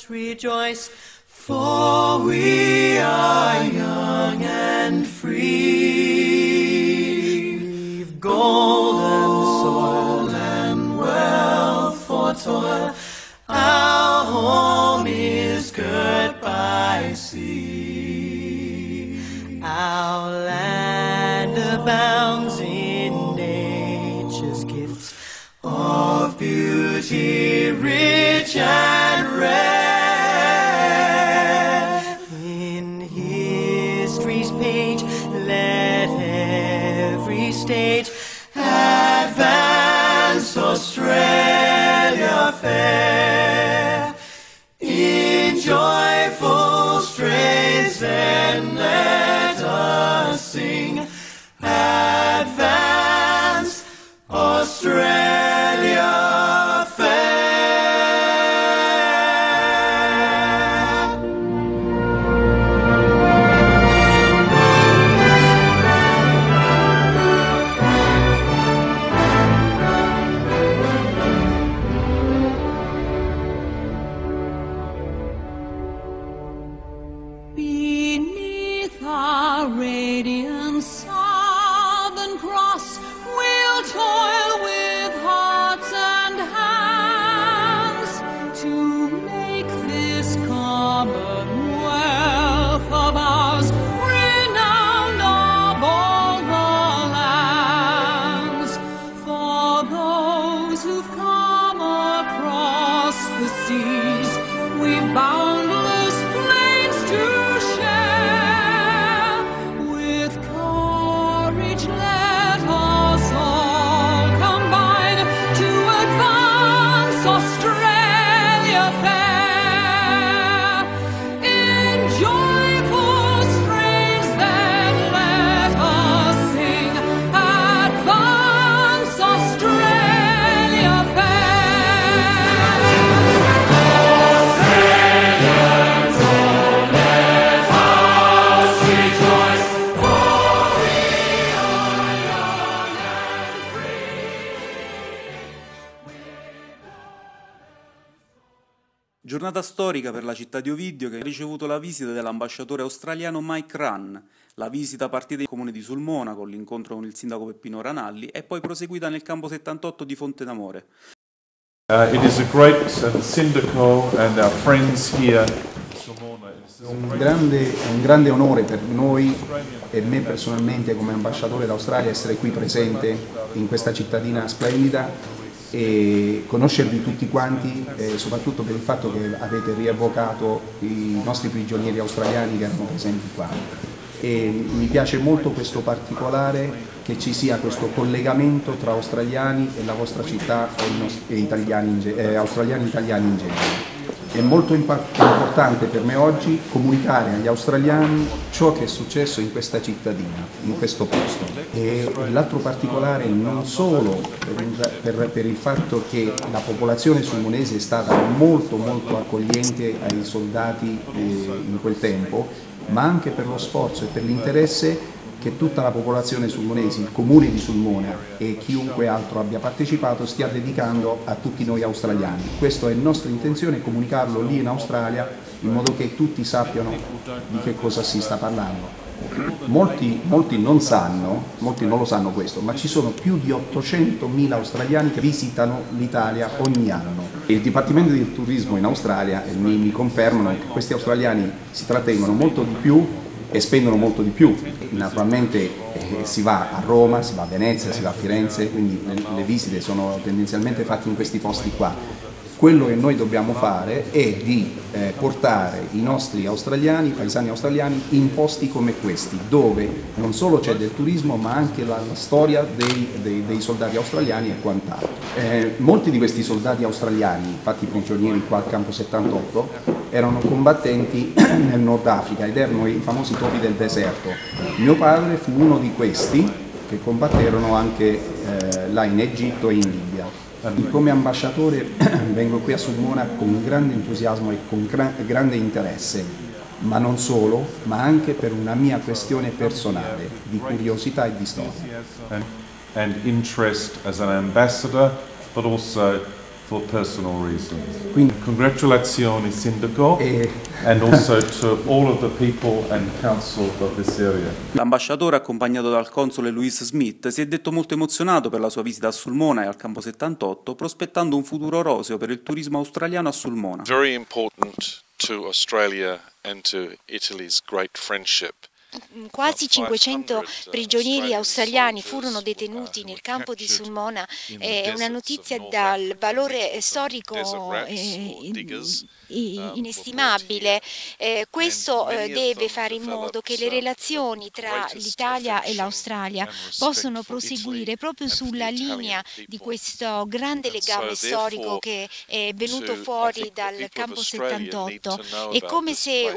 rejoice, for we are young and free. We've golden soil and wealth for toil. Our home is girt by sea. Our land abounds in nature's gifts of beauty rich and rare. In history's page, let every stage advance Australia fair. In joyful strains then let us sing, advance Australia fair. Beneath our radiant Southern Cross, we'll toil with hearts and hands to make this commonwealth of ours renowned of all the lands. For those who've come across the seas, we've boundless plains to share. With courage let us all combine to advance Australia fair. In joyful strains then let us sing, advance Australia fair. Giornata storica per la città di Ovidio, che ha ricevuto la visita dell'ambasciatore australiano Mike Rann. La visita parte dal comune di Sulmona con l'incontro con il sindaco Peppino Ranalli e poi proseguita nel campo 78 di Fonte d'Amore. It is a great Sindaco and our friends here. È un grande onore per noi e me personalmente come ambasciatore d'Australia essere qui presente in questa cittadina splendida e conoscervi tutti quanti, soprattutto per il fatto che avete rievocato i nostri prigionieri australiani che erano presenti qua. E mi piace molto questo particolare, che ci sia questo collegamento tra australiani e la vostra città e australiani e italiani in genere. È molto importante per me oggi comunicare agli australiani ciò che è successo in questa cittadina, in questo posto. E l'altro particolare non solo per il fatto che la popolazione sulmonese è stata molto accogliente ai soldati in quel tempo, ma anche per lo sforzo e per l'interesse che tutta la popolazione sulmonese, il comune di Sulmona e chiunque altro abbia partecipato stia dedicando a tutti noi australiani. Questa è nostra intenzione, comunicarlo lì in Australia in modo che tutti sappiano di che cosa si sta parlando. Molti non lo sanno questo, ma ci sono più di 800.000 australiani che visitano l'Italia ogni anno. Il Dipartimento del Turismo in Australia mi confermano che questi australiani si trattengono molto di più e spendono molto di più. Naturalmente si va a Roma, si va a Venezia, si va a Firenze, quindi le visite sono tendenzialmente fatte in questi posti qua. Quello che noi dobbiamo fare è di portare i nostri australiani, i paesani australiani, in posti come questi, dove non solo c'è del turismo, ma anche la storia dei soldati australiani e quant'altro. Molti di questi soldati australiani, fatti prigionieri qua al campo 78, erano combattenti nel Nord Africa ed erano i famosi topi del deserto. Mio padre fu uno di questi che combatterono anche là in Egitto e in Libia. Come ambasciatore vengo qui a Sulmona con grande entusiasmo e con grande interesse, ma non solo, ma anche per una mia questione personale, di curiosità e di storia. And interest as an ambassador, but also for personal reasons. Quindi, Congratulazioni, Sindaco, and also to all of the people and council of this area. L'ambasciatore, accompagnato dal console Louis Smith, si è detto molto emozionato per la sua visita a Sulmona e al Campo 78, prospettando un futuro roseo per il turismo australiano a Sulmona. Very important to Australia and to Italy's great friendship. Quasi 500 prigionieri australiani furono detenuti nel campo di Sulmona. È una notizia dal valore storico inestimabile. Questo deve fare in modo che le relazioni tra l'Italia e l'Australia possano proseguire proprio sulla linea di questo grande legame storico che è venuto fuori dal campo 78. È come se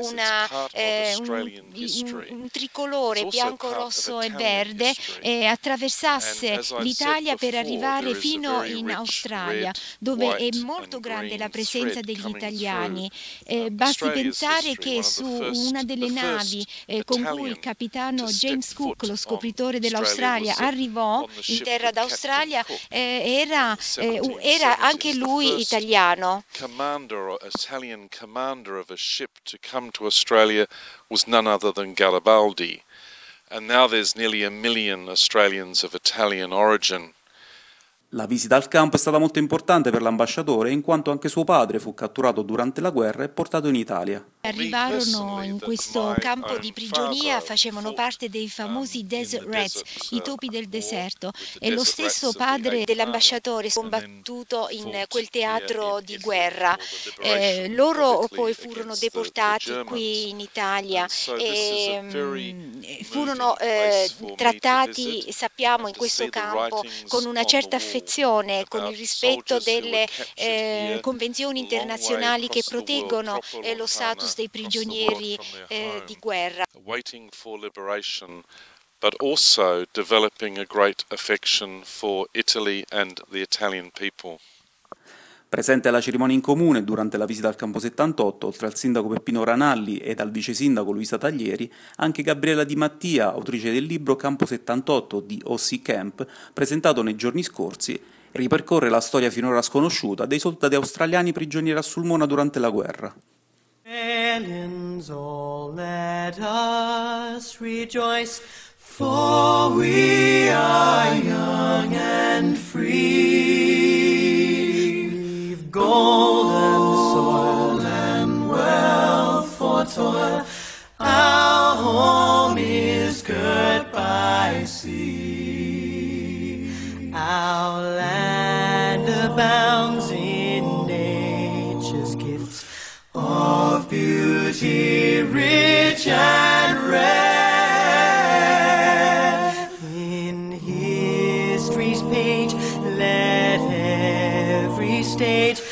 un tricolore bianco, rosso e verde attraversasse l'Italia per arrivare fino in Australia, dove è molto grande la presenza degli italiani. Basti pensare che su una delle navi con cui il capitano James Cook, lo scopritore dell'Australia, arrivò in terra d'Australia, era anche lui italiano. Italian commander of a ship to come to Australia was none other than Garibaldi. And now there's nearly 1 million Australians of Italian origin. La visita al campo è stata molto importante per l'ambasciatore, in quanto anche suo padre fu catturato durante la guerra e portato in Italia. Arrivarono in questo campo di prigionia, facevano parte dei famosi Desert Rats, i topi del deserto, e lo stesso padre dell'ambasciatore è combattuto in quel teatro di guerra. Loro poi furono deportati qui in Italia e furono trattati, sappiamo, in questo campo con una certa affezione, con il rispetto delle convenzioni internazionali che proteggono lo status dei prigionieri di guerra. Waiting for liberation, but also developing a great affection for Italy and the Italian people. Presente alla cerimonia in comune durante la visita al Campo 78, oltre al sindaco Peppino Ranalli ed al vice sindaco Luisa Taglieri, anche Gabriella Di Mattia, autrice del libro Campo 78 di O.C. Camp, presentato nei giorni scorsi, ripercorre la storia finora sconosciuta dei soldati australiani prigionieri a Sulmona durante la guerra. Aliens, all let us rejoice, for we are young and free. We've golden soil and wealth for toil, our home is girt by sea. Our land abounds in nature's gifts of beauty rich and rare. In history's page let every stage